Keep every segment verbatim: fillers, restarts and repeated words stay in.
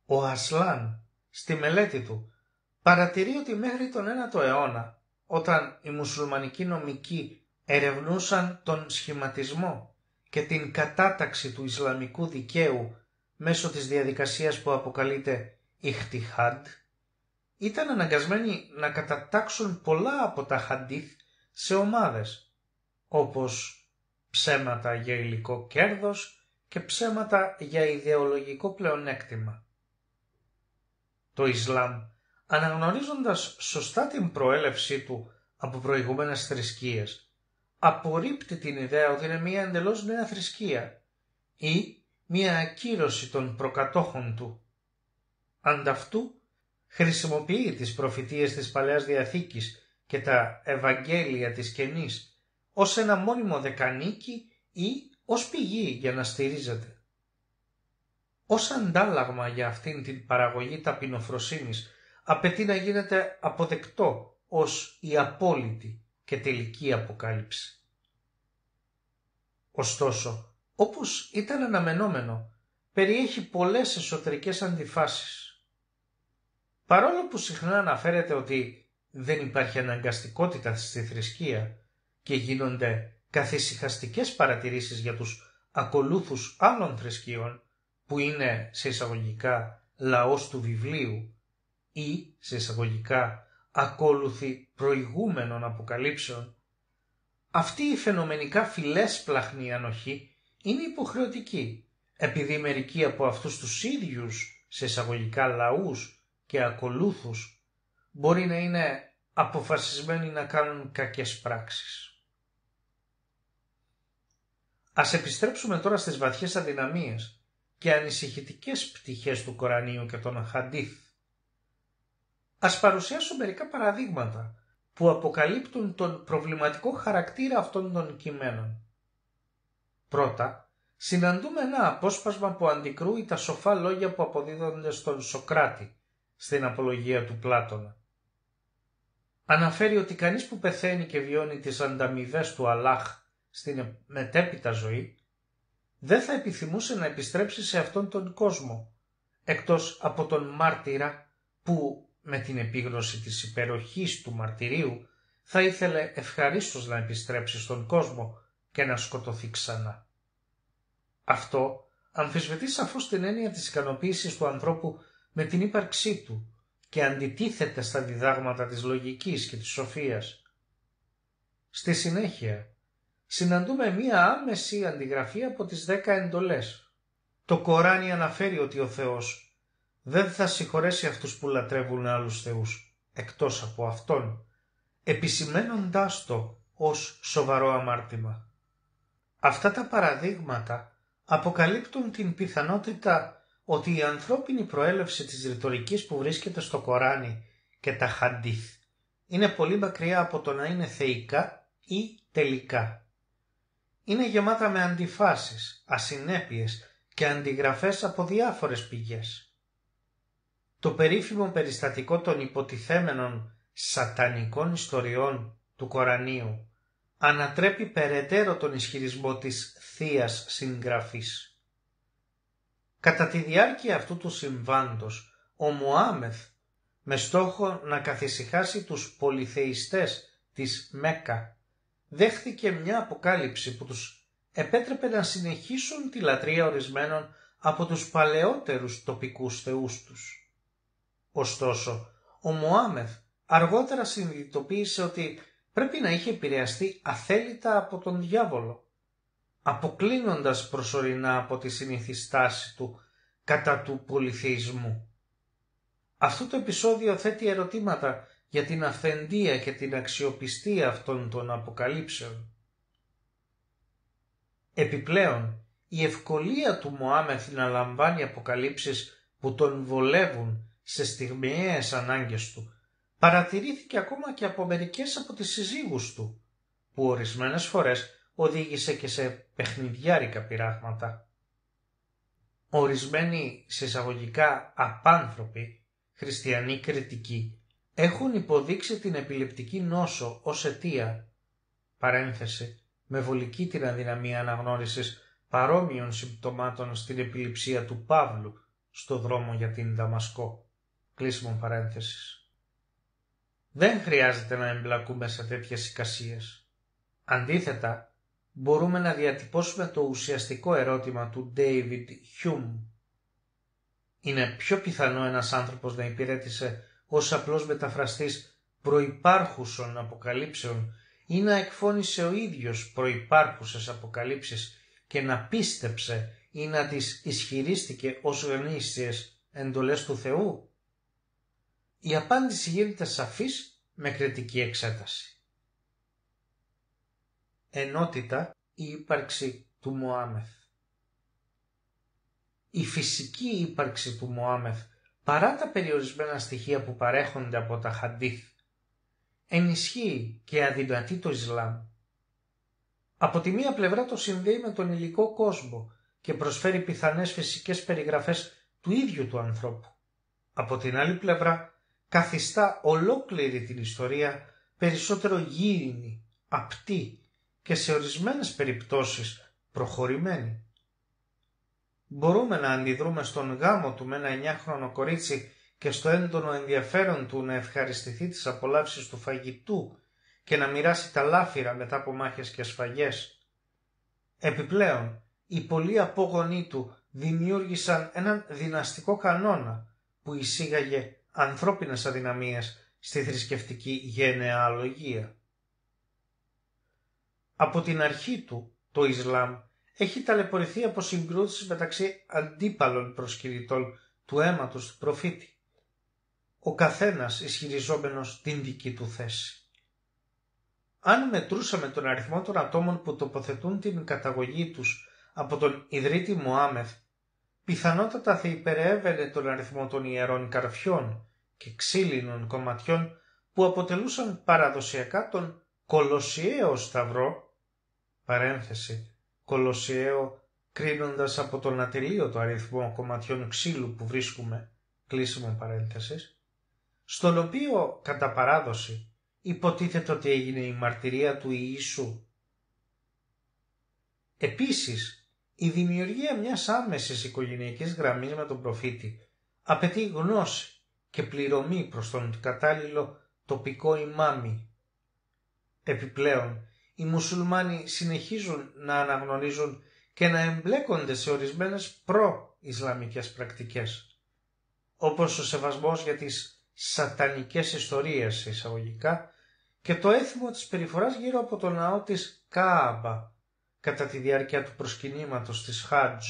Ο Ασλάν στη μελέτη του παρατηρεί ότι μέχρι τον ένατο αιώνα, όταν οι μουσουλμανικοί νομικοί ερευνούσαν τον σχηματισμό και την κατάταξη του Ισλαμικού δικαίου μέσω της διαδικασίας που αποκαλείται Ιχτιχάντ, ήταν αναγκασμένοι να κατατάξουν πολλά από τα χαντίθ σε ομάδες, όπως ψέματα για υλικό κέρδος και ψέματα για ιδεολογικό πλεονέκτημα. Το Ισλάμ, αναγνωρίζοντας σωστά την προέλευσή του από προηγούμενες θρησκείες, απορρίπτει την ιδέα ότι είναι μια εντελώς νέα θρησκεία ή μια ακύρωση των προκατόχων του. Ανταυτού, χρησιμοποιεί τις προφητείες της Παλαιάς Διαθήκης και τα Ευαγγέλια της Καινής ως ένα μόνιμο δεκανίκι ή ως πηγή για να στηρίζεται. Ως αντάλλαγμα για αυτήν την παραγωγή ταπεινοφροσύνης απαιτεί να γίνεται αποδεκτό ως η απόλυτη και τελική αποκάλυψη. Ωστόσο, όπως ήταν αναμενόμενο, περιέχει πολλές εσωτερικές αντιφάσεις. Παρόλο που συχνά αναφέρεται ότι δεν υπάρχει αναγκαστικότητα στη θρησκεία και γίνονται καθησυχαστικές παρατηρήσεις για τους ακολούθους άλλων θρησκείων, που είναι σε εισαγωγικά λαός του βιβλίου ή σε εισαγωγικά ακόλουθοι προηγούμενων αποκαλύψεων, αυτή η φαινομενικά φιλέσπλαχνη ανοχή είναι υποχρεωτική, επειδή μερικοί από αυτούς τους ίδιους σε εισαγωγικά λαούς και ακολούθους μπορεί να είναι αποφασισμένοι να κάνουν κακές πράξεις. Ας επιστρέψουμε τώρα στις βαθιές αδυναμίες και ανησυχητικές πτυχές του Κορανίου και των Χαντίθ. Ας παρουσιάσω μερικά παραδείγματα που αποκαλύπτουν τον προβληματικό χαρακτήρα αυτών των κειμένων. Πρώτα, συναντούμε ένα απόσπασμα που αντικρούει τα σοφά λόγια που αποδίδονται στον Σοκράτη στην απολογία του Πλάτωνα. Αναφέρει ότι κανείς που πεθαίνει και βιώνει τις ανταμοιβές του Αλλάχ στην μετέπειτα ζωή δεν θα επιθυμούσε να επιστρέψει σε αυτόν τον κόσμο, εκτός από τον μάρτυρα που με την επίγνωση της υπεροχής του μαρτυρίου θα ήθελε ευχαρίστως να επιστρέψει στον κόσμο και να σκοτωθεί ξανά. Αυτό αμφισβητεί σαφώς την έννοια της ικανοποίησης του ανθρώπου με την ύπαρξή του και αντιτίθεται στα διδάγματα της λογικής και της σοφίας. Στη συνέχεια, συναντούμε μία άμεση αντιγραφή από τις δέκα εντολές. Το Κοράνι αναφέρει ότι ο Θεός δεν θα συγχωρέσει αυτούς που λατρεύουν άλλους θεούς εκτός από Αυτόν, επισημαίνοντάς το ως σοβαρό αμάρτημα. Αυτά τα παραδείγματα αποκαλύπτουν την πιθανότητα ότι η ανθρώπινη προέλευση της ρητορικής που βρίσκεται στο Κοράνι και τα Χαντίθ είναι πολύ μακριά από το να είναι θεϊκά ή τελικά. Είναι γεμάτα με αντιφάσεις, ασυνέπειες και αντιγραφές από διάφορες πηγές. Το περίφημο περιστατικό των υποτιθέμενων σατανικών ιστοριών του Κορανίου ανατρέπει περαιτέρω τον ισχυρισμό της θείας συγγραφής. Κατά τη διάρκεια αυτού του συμβάντος, ο Μωάμεθ, με στόχο να καθησυχάσει τους πολυθεϊστές της Μέκκα, δέχθηκε μια αποκάλυψη που τους επέτρεπε να συνεχίσουν τη λατρεία ορισμένων από τους παλαιότερους τοπικούς θεούς τους. Ωστόσο, ο Μωάμεθ αργότερα συνειδητοποίησε ότι πρέπει να είχε επηρεαστεί αθέλητα από τον διάβολο, αποκλίνοντας προσωρινά από τη συνήθη στάση του κατά του πολυθεϊσμού. Αυτό το επεισόδιο θέτει ερωτήματα για την αυθεντία και την αξιοπιστία αυτών των αποκαλύψεων. Επιπλέον, η ευκολία του Μωάμεθ να λαμβάνει αποκαλύψεις που τον βολεύουν σε στιγμιαίες ανάγκες του παρατηρήθηκε ακόμα και από μερικές από τις συζύγους του, που ορισμένες φορές οδήγησε και σε παιχνιδιάρικα πειράγματα. Ορισμένοι συσσαγωγικά απάνθρωποι χριστιανοί κριτικοί έχουν υποδείξει την επιληπτική νόσο ως αιτία, παρένθεση, με βολική την αδυναμία αναγνώρισης παρόμοιων συμπτωμάτων στην επιληψία του Παύλου στο δρόμο για την Δαμασκό. Κλείσιμο παρένθεσης. Δεν χρειάζεται να εμπλακούμε σε τέτοιες εικασίες. Αντίθετα, μπορούμε να διατυπώσουμε το ουσιαστικό ερώτημα του David Hume. Είναι πιο πιθανό ένας άνθρωπος να υπηρέτησε ως απλός μεταφραστής προϋπάρχουσων αποκαλύψεων ή να εκφώνησε ο ίδιος προϋπάρχουσες αποκαλύψεις και να πίστεψε ή να τις ισχυρίστηκε ως γνήσιες εντολές του Θεού? Η απάντηση γίνεται σαφής με κριτική εξέταση. Ενότητα η ύπαρξη του Μωάμεθ. Η φυσική ύπαρξη του Μωάμεθ, παρά τα περιορισμένα στοιχεία που παρέχονται από τα χαντίθ, ενισχύει και αδυνατεί το Ισλάμ. Από τη μία πλευρά το συνδέει με τον υλικό κόσμο και προσφέρει πιθανές φυσικές περιγραφές του ίδιου του ανθρώπου. Από την άλλη πλευρά καθιστά ολόκληρη την ιστορία περισσότερο γήινη, απτή και σε ορισμένες περιπτώσεις προχωρημένη. Μπορούμε να αντιδρούμε στον γάμο του με ένα εννιάχρονο κορίτσι και στο έντονο ενδιαφέρον του να ευχαριστηθεί τις απολαύσεις του φαγητού και να μοιράσει τα λάφυρα μετά από μάχες και σφαγές. Επιπλέον, οι πολλοί απόγονοί του δημιούργησαν έναν δυναστικό κανόνα που εισήγαγε ανθρώπινες αδυναμίες στη θρησκευτική γενεαλογία. Από την αρχή του, το Ισλάμ έχει ταλαιπωρηθεί από συγκρούσεις μεταξύ αντίπαλων προσκυνητών του αίματος του προφήτη, ο καθένας ισχυριζόμενος την δική του θέση. Αν μετρούσαμε τον αριθμό των ατόμων που τοποθετούν την καταγωγή τους από τον ιδρύτη Μωάμεθ, πιθανότατα θα υπερεύαινε τον αριθμό των ιερών καρφιών και ξύλινων κομματιών που αποτελούσαν παραδοσιακά τον Κολοσιαίο Σταυρό, παρένθεση, Κολοσιαίο κρίνοντας από τον ατελείωτο αριθμό κομματιών ξύλου που βρίσκουμε, κλείσιμο παρένθεσης, στον οποίο κατά παράδοση υποτίθεται ότι έγινε η μαρτυρία του Ιησού. Επίσης, η δημιουργία μιας άμεσης οικογενειακής γραμμής με τον προφήτη απαιτεί γνώση και πληρωμή προς τον κατάλληλο τοπικό ημάμι. Επιπλέον, οι μουσουλμάνοι συνεχίζουν να αναγνωρίζουν και να εμπλέκονται σε ορισμένες προ-Ισλαμικές πρακτικές, όπως ο σεβασμός για τις σατανικές ιστορίες εισαγωγικά και το έθιμο της περιφοράς γύρω από το ναό της Κάαμπα κατά τη διάρκεια του προσκυνήματος της Χάτζ.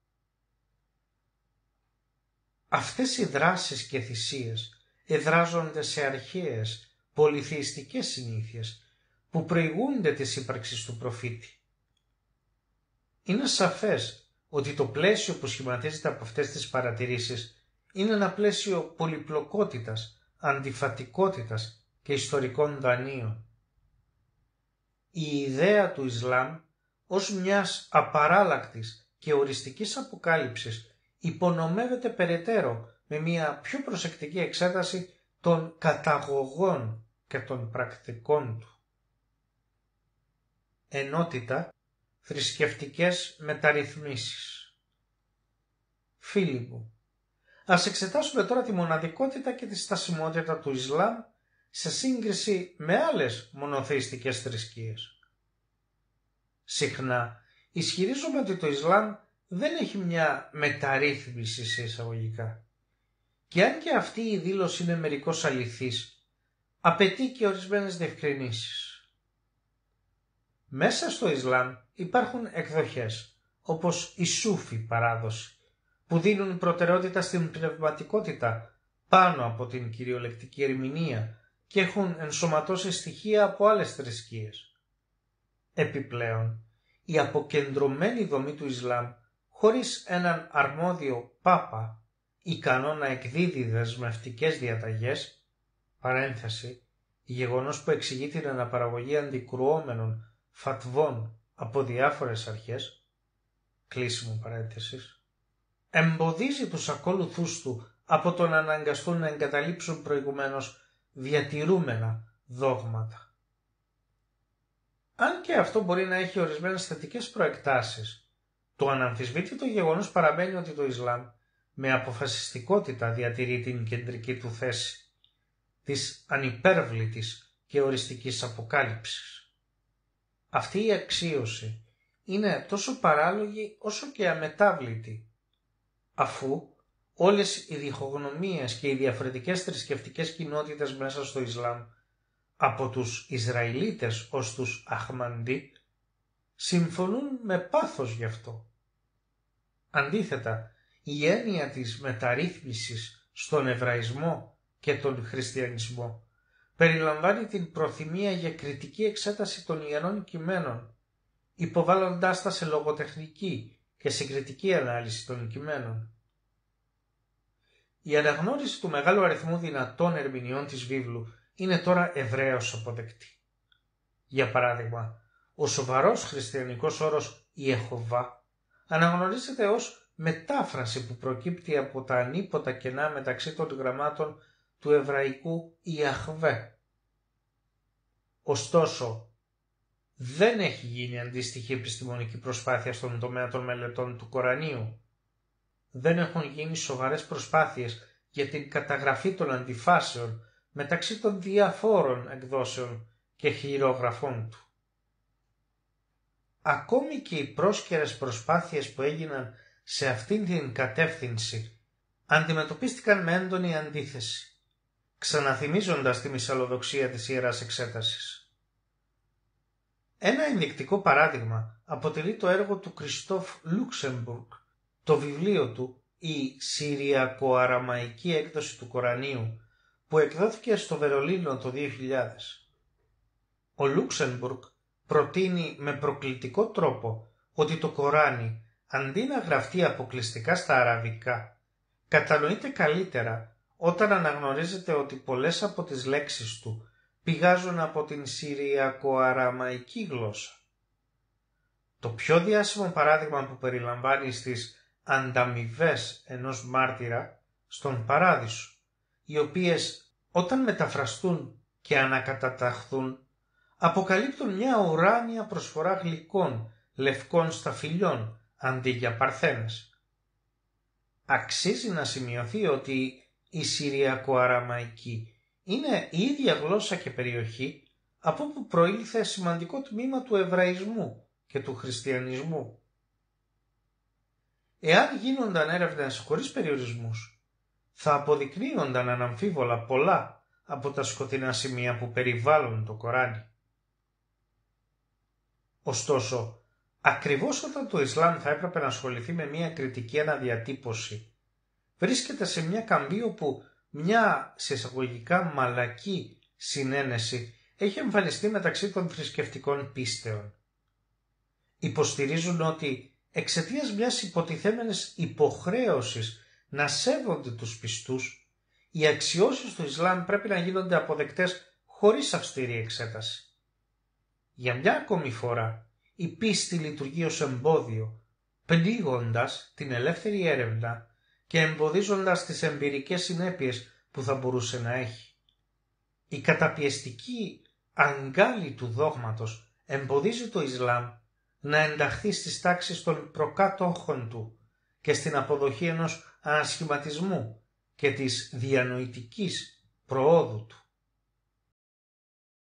Αυτές οι δράσεις και θυσίες εδράζονται σε αρχαίες πολυθεϊστικές συνήθειες που προηγούνται της ύπαρξης του προφήτη. Είναι σαφές ότι το πλαίσιο που σχηματίζεται από αυτές τις παρατηρήσεις είναι ένα πλαίσιο πολυπλοκότητας, αντιφατικότητας και ιστορικών δανείων. Η ιδέα του Ισλάμ ως μιας απαράλλακτης και οριστικής αποκάλυψης υπονομεύεται περαιτέρω με μια πιο προσεκτική εξέταση των καταγωγών και των πρακτικών του. Ενότητα, θρησκευτικές μεταρρυθμίσεις. Φίλοι μου, ας εξετάσουμε τώρα τη μοναδικότητα και τη στασιμότητα του Ισλάμ σε σύγκριση με άλλες μονοθεϊστικές θρησκείες. Συχνά ισχυρίζομαι ότι το Ισλάμ δεν έχει μια μεταρρύθμιση σε εισαγωγικά. Και αν και αυτή η δήλωση είναι μερικώς αληθής, απαιτεί και ορισμένες διευκρινήσεις. Μέσα στο Ισλάμ υπάρχουν εκδοχές, όπως η Σούφη παράδοση, που δίνουν προτεραιότητα στην πνευματικότητα πάνω από την κυριολεκτική ερμηνεία και έχουν ενσωματώσει στοιχεία από άλλες θρησκείες. Επιπλέον, η αποκεντρωμένη δομή του Ισλάμ, χωρίς έναν αρμόδιο πάπα, ικανό να εκδίδει δεσμευτικές διαταγές, παρένθεση, γεγονός που εξηγεί την αναπαραγωγή αντικρουόμενων φατβών από διάφορες αρχές, κλείσιμο παρένθεσης, εμποδίζει τους ακόλουθούς του από το να αναγκαστούν να εγκαταλείψουν προηγουμένως διατηρούμενα δόγματα. Αν και αυτό μπορεί να έχει ορισμένες θετικές προεκτάσεις, το αναμφισβήτητο γεγονός παραμένει ότι το Ισλάμ με αποφασιστικότητα διατηρεί την κεντρική του θέση της ανυπέρβλητης και οριστικής αποκάλυψης. Αυτή η αξίωση είναι τόσο παράλογη όσο και αμετάβλητη, αφού όλες οι διχογνωμίες και οι διαφορετικές θρησκευτικές κοινότητες μέσα στο Ισλάμ, από τους Ισραηλίτες ως τους Αχμαντί, συμφωνούν με πάθος γι' αυτό. Αντίθετα, η έννοια της μεταρρύθμισης στον Εβραϊσμό και τον Χριστιανισμό περιλαμβάνει την προθυμία για κριτική εξέταση των Ιερών Κειμένων, υποβάλλοντάς τα σε λογοτεχνική και συγκριτική ανάλυση των κειμένων. Η αναγνώριση του μεγάλου αριθμού δυνατών ερμηνεών της βίβλου είναι τώρα ευρέως αποδεκτή. Για παράδειγμα, ο σοβαρός χριστιανικός όρος Ιεχωβά αναγνωρίζεται ως μετάφραση που προκύπτει από τα ανίποτα κενά μεταξύ των γραμμάτων του εβραϊκού Ιαχβέ. Ωστόσο, δεν έχει γίνει αντίστοιχη επιστημονική προσπάθεια στον τομέα των μελετών του Κορανίου. Δεν έχουν γίνει σοβαρές προσπάθειες για την καταγραφή των αντιφάσεων μεταξύ των διαφόρων εκδόσεων και χειρογραφών του. Ακόμη και οι πρόσκαιρες προσπάθειες που έγιναν σε αυτήν την κατεύθυνση αντιμετωπίστηκαν με έντονη αντίθεση, ξαναθυμίζοντας τη μυσαλλοδοξία της Ιεράς Εξέτασης. Ένα ενδεικτικό παράδειγμα αποτελεί το έργο του Κριστόφ Λούξεμπουργκ, το βιβλίο του «Η Συριακο-Αραμαϊκή έκδοση του Κορανίου», που εκδόθηκε στο Βερολίνο το δύο χιλιάδες. Ο Λούξεμπουργκ προτείνει με προκλητικό τρόπο ότι το Κοράνι, αντί να γραφτεί αποκλειστικά στα αραβικά, κατανοείται καλύτερα όταν αναγνωρίζεται ότι πολλές από τις λέξεις του πηγάζουν από την Συριακο-Αραμαϊκή γλώσσα. Το πιο διάσημο παράδειγμα που περιλαμβάνει στις ανταμοιβές ενός μάρτυρα στον Παράδεισο, οι οποίες όταν μεταφραστούν και ανακαταταχθούν αποκαλύπτουν μια ουράνια προσφορά γλυκών, λευκών σταφυλιών αντί για παρθένες. Αξίζει να σημειωθεί ότι η Συριακο-Αραμαϊκή είναι η ίδια γλώσσα και περιοχή από όπου προήλθε σημαντικό τμήμα του Εβραϊσμού και του Χριστιανισμού. Εάν γίνονταν έρευνες χωρίς περιορισμούς, θα αποδεικνύονταν αναμφίβολα πολλά από τα σκοτεινά σημεία που περιβάλλουν το Κοράνι. Ωστόσο, ακριβώς όταν το Ισλάμ θα έπρεπε να ασχοληθεί με μια κριτική αναδιατύπωση, βρίσκεται σε μια καμπή όπου μια σε εισαγωγικά μαλακή συνένεση έχει εμφανιστεί μεταξύ των θρησκευτικών πίστεων. Υποστηρίζουν ότι εξαιτίας μιας υποτιθέμενης υποχρέωσης να σέβονται τους πιστούς, οι αξιώσεις του Ισλάμ πρέπει να γίνονται αποδεκτές χωρίς αυστηρή εξέταση. Για μια ακόμη φορά, η πίστη λειτουργεί ως εμπόδιο, πνίγοντας την ελεύθερη έρευνα και εμποδίζοντας τις εμπειρικές συνέπειες που θα μπορούσε να έχει. Η καταπιεστική αγκάλη του δόγματος εμποδίζει το Ισλάμ να ενταχθεί στις τάξεις των προκάτοχων του και στην αποδοχή ενός ανασχηματισμού και της διανοητικής προόδου του.